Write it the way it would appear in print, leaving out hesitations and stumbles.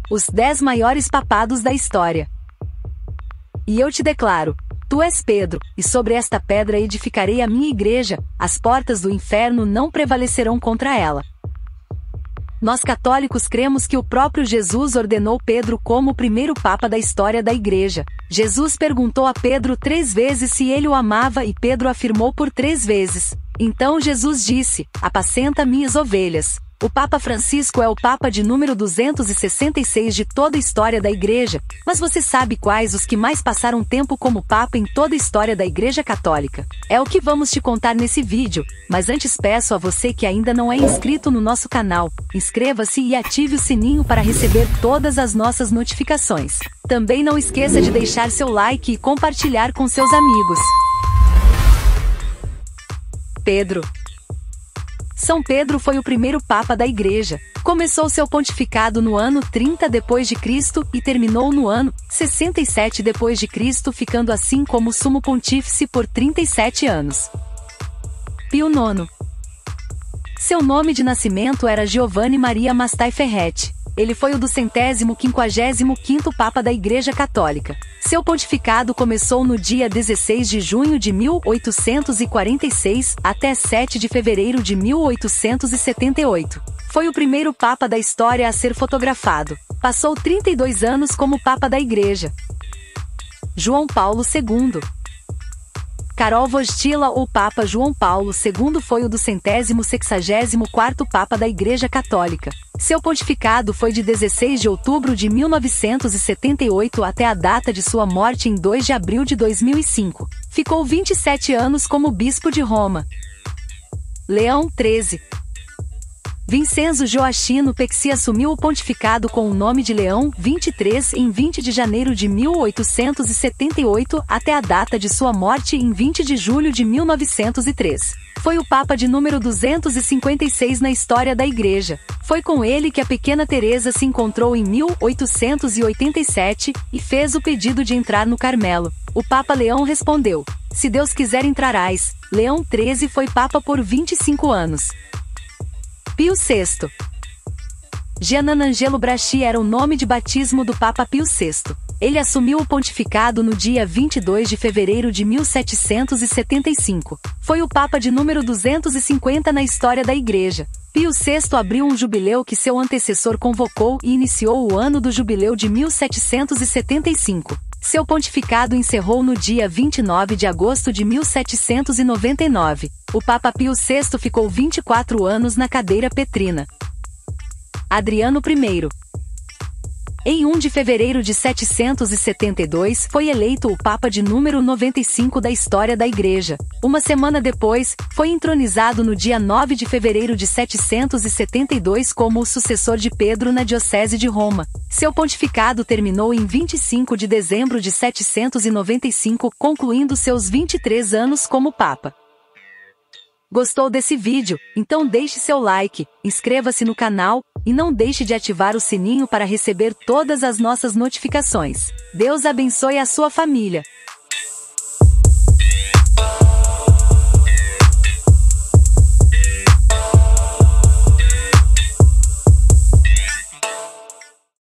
Os 10 maiores papados da história. E eu te declaro: tu és Pedro, e sobre esta pedra edificarei a minha igreja, as portas do inferno não prevalecerão contra ela. Nós católicos cremos que o próprio Jesus ordenou Pedro como o primeiro papa da história da igreja. Jesus perguntou a Pedro 3 vezes se ele o amava e Pedro afirmou por 3 vezes. Então Jesus disse: apacenta minhas ovelhas. O Papa Francisco é o Papa de número 266 de toda a história da Igreja, mas você sabe quais os que mais passaram tempo como Papa em toda a história da Igreja Católica? É o que vamos te contar nesse vídeo, mas antes peço a você que ainda não é inscrito no nosso canal, inscreva-se e ative o sininho para receber todas as nossas notificações. Também não esqueça de deixar seu like e compartilhar com seus amigos. Pedro. São Pedro foi o primeiro Papa da Igreja. Começou seu pontificado no ano 30 d.C. e terminou no ano 67 d.C., ficando assim como sumo pontífice por 37 anos. Pio IX. Seu nome de nascimento era Giovanni Maria Mastai Ferretti. Ele foi o 255º Papa da Igreja Católica. Seu pontificado começou no dia 16 de junho de 1846 até 7 de fevereiro de 1878. Foi o primeiro Papa da história a ser fotografado. Passou 32 anos como Papa da Igreja. João Paulo II. Karol Wojtyła ou Papa João Paulo II foi o 264º Papa da Igreja Católica. Seu pontificado foi de 16 de outubro de 1978 até a data de sua morte em 2 de abril de 2005. Ficou 27 anos como bispo de Roma. Leão XIII. Vincenzo Gioacchino Pecci assumiu o pontificado com o nome de Leão XXIII em 20 de janeiro de 1878 até a data de sua morte em 20 de julho de 1903. Foi o Papa de número 256 na história da Igreja. Foi com ele que a pequena Teresa se encontrou em 1887 e fez o pedido de entrar no Carmelo. O Papa Leão respondeu: se Deus quiser entrarás. Leão XIII foi Papa por 25 anos. Pio VI. Gianangelo Braschi era o nome de batismo do Papa Pio VI. Ele assumiu o pontificado no dia 22 de fevereiro de 1775. Foi o Papa de número 250 na história da Igreja. Pio VI abriu um jubileu que seu antecessor convocou e iniciou o ano do jubileu de 1775. Seu pontificado encerrou no dia 29 de agosto de 1799. O Papa Pio VI ficou 24 anos na cadeira petrina. Adriano I. Em 1 de fevereiro de 772 foi eleito o Papa de número 95 da história da Igreja. Uma semana depois, foi entronizado no dia 9 de fevereiro de 772 como o sucessor de Pedro na Diocese de Roma. Seu pontificado terminou em 25 de dezembro de 795, concluindo seus 23 anos como Papa. Gostou desse vídeo? Então deixe seu like, inscreva-se no canal, e não deixe de ativar o sininho para receber todas as nossas notificações. Deus abençoe a sua família.